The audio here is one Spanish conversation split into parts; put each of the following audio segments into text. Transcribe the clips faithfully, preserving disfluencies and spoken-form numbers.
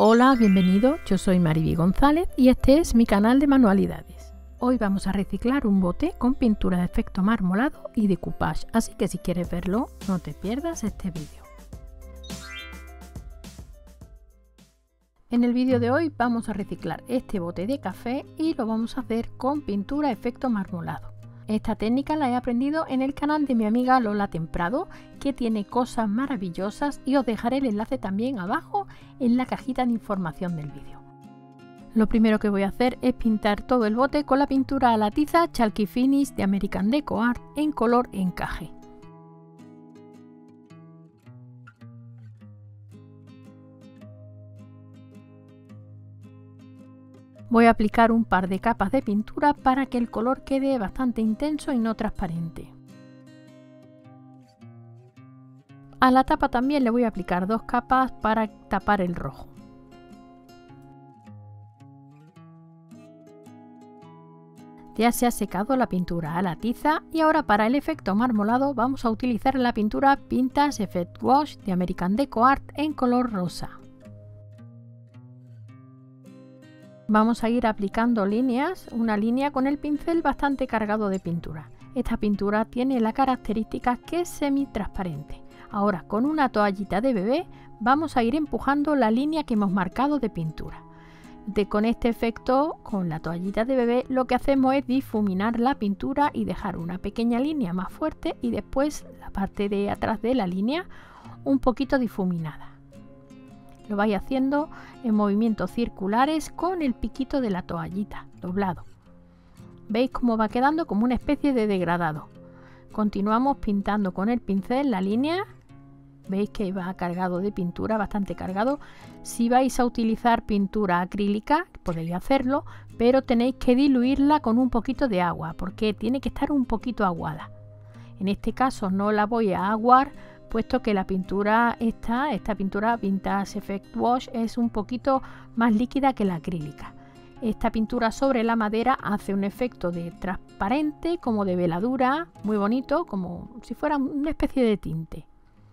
Hola, bienvenido, yo soy Mariby González y este es mi canal de manualidades. Hoy vamos a reciclar un bote con pintura de efecto marmolado y decoupage, así que si quieres verlo, no te pierdas este vídeo. En el vídeo de hoy vamos a reciclar este bote de café y lo vamos a hacer con pintura de efecto marmolado. Esta técnica la he aprendido en el canal de mi amiga Lola Temprado, que tiene cosas maravillosas, y os dejaré el enlace también abajo en la cajita de información del vídeo. Lo primero que voy a hacer es pintar todo el bote con la pintura a la tiza Chalky Finish de American Deco Art en color encaje. Voy a aplicar un par de capas de pintura para que el color quede bastante intenso y no transparente. A la tapa también le voy a aplicar dos capas para tapar el rojo. Ya se ha secado la pintura a la tiza y ahora para el efecto marmolado vamos a utilizar la pintura Vintage Effect Wash de American Deco Art en color rosa. Vamos a ir aplicando líneas, una línea con el pincel bastante cargado de pintura. Esta pintura tiene la característica que es semi-transparente. Ahora con una toallita de bebé vamos a ir empujando la línea que hemos marcado de pintura. De, con este efecto, con la toallita de bebé, lo que hacemos es difuminar la pintura y dejar una pequeña línea más fuerte y después la parte de atrás de la línea un poquito difuminada. Lo vais haciendo en movimientos circulares con el piquito de la toallita doblado. ¿Veis cómo va quedando? Como una especie de degradado. Continuamos pintando con el pincel la línea. Veis que va cargado de pintura, bastante cargado. Si vais a utilizar pintura acrílica, podéis hacerlo, pero tenéis que diluirla con un poquito de agua, porque tiene que estar un poquito aguada. En este caso no la voy a aguar, puesto que la pintura esta, esta pintura Vintage Effect Wash es un poquito más líquida que la acrílica. Esta pintura sobre la madera hace un efecto de transparente, como de veladura, muy bonito, como si fuera una especie de tinte.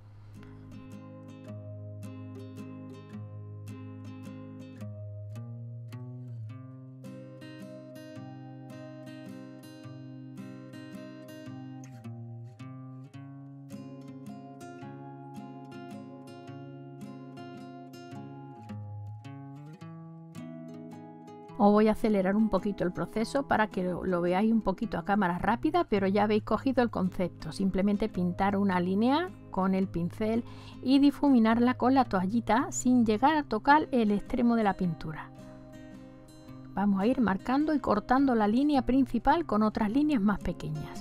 Os voy a acelerar un poquito el proceso para que lo, lo veáis un poquito a cámara rápida, pero ya habéis cogido el concepto. Simplemente pintar una línea con el pincel y difuminarla con la toallita sin llegar a tocar el extremo de la pintura. Vamos a ir marcando y cortando la línea principal con otras líneas más pequeñas.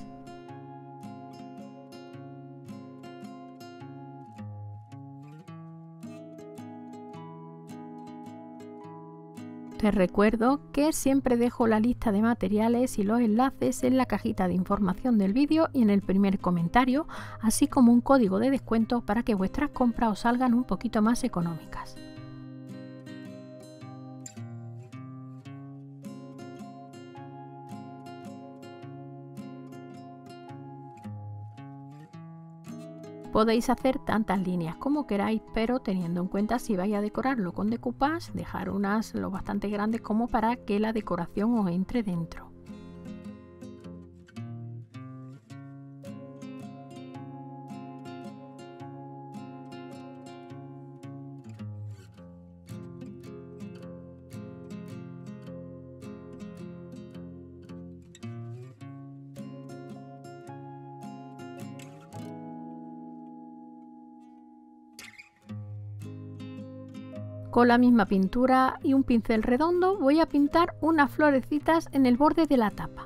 Te recuerdo que siempre dejo la lista de materiales y los enlaces en la cajita de información del vídeo y en el primer comentario, así como un código de descuento para que vuestras compras os salgan un poquito más económicas. Podéis hacer tantas líneas como queráis, pero teniendo en cuenta si vais a decorarlo con decoupage, dejar unas lo bastante grandes como para que la decoración os entre dentro. Con la misma pintura y un pincel redondo voy a pintar unas florecitas en el borde de la tapa.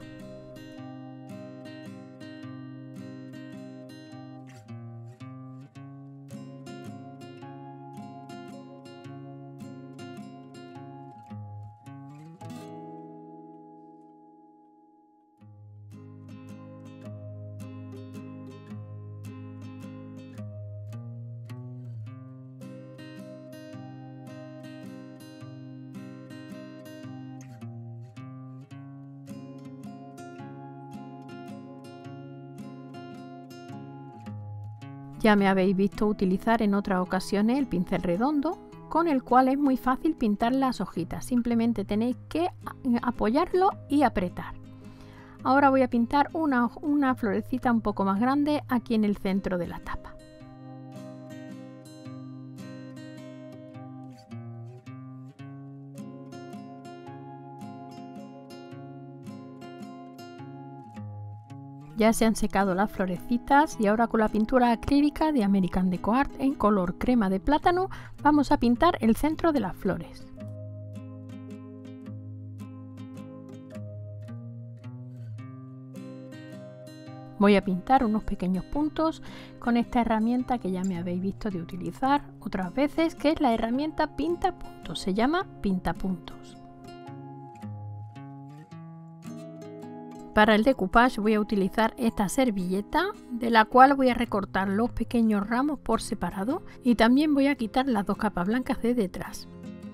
Ya me habéis visto utilizar en otras ocasiones el pincel redondo, con el cual es muy fácil pintar las hojitas. Simplemente tenéis que apoyarlo y apretar. Ahora voy a pintar una, una florecita un poco más grande aquí en el centro de la tapa. Ya se han secado las florecitas y ahora con la pintura acrílica de American Deco Art en color crema de plátano vamos a pintar el centro de las flores. Voy a pintar unos pequeños puntos con esta herramienta que ya me habéis visto de utilizar otras veces, que es la herramienta Pinta Puntos, se llama Pinta Puntos. Para el decoupage voy a utilizar esta servilleta, de la cual voy a recortar los pequeños ramos por separado y también voy a quitar las dos capas blancas de detrás.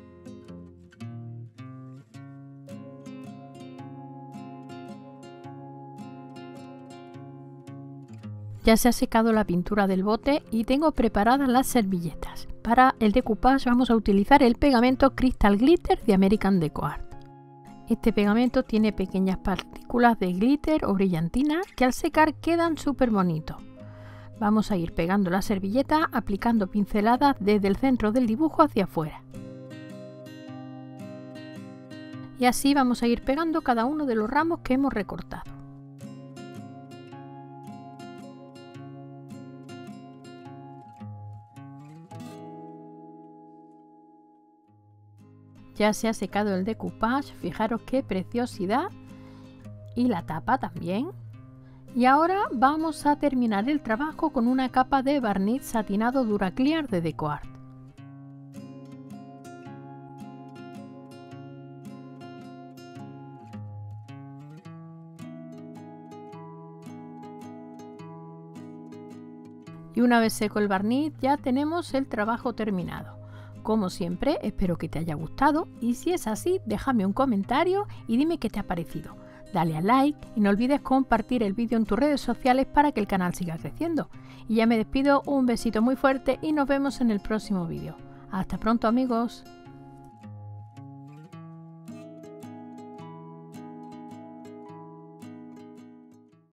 Ya se ha secado la pintura del bote y tengo preparadas las servilletas. Para el decoupage vamos a utilizar el pegamento Crystal Glitter de American Deco Art. Este pegamento tiene pequeñas partículas de glitter o brillantina que al secar quedan súper bonitos. Vamos a ir pegando la servilleta aplicando pinceladas desde el centro del dibujo hacia afuera. Y así vamos a ir pegando cada uno de los ramos que hemos recortado. Ya se ha secado el decoupage, fijaros qué preciosidad, y la tapa también. Y ahora vamos a terminar el trabajo con una capa de barniz satinado Duraclear de Deco Art. Y una vez seco el barniz ya tenemos el trabajo terminado. Como siempre, espero que te haya gustado y si es así, déjame un comentario y dime qué te ha parecido. Dale a like y no olvides compartir el vídeo en tus redes sociales para que el canal siga creciendo. Y ya me despido, un besito muy fuerte y nos vemos en el próximo vídeo. Hasta pronto amigos.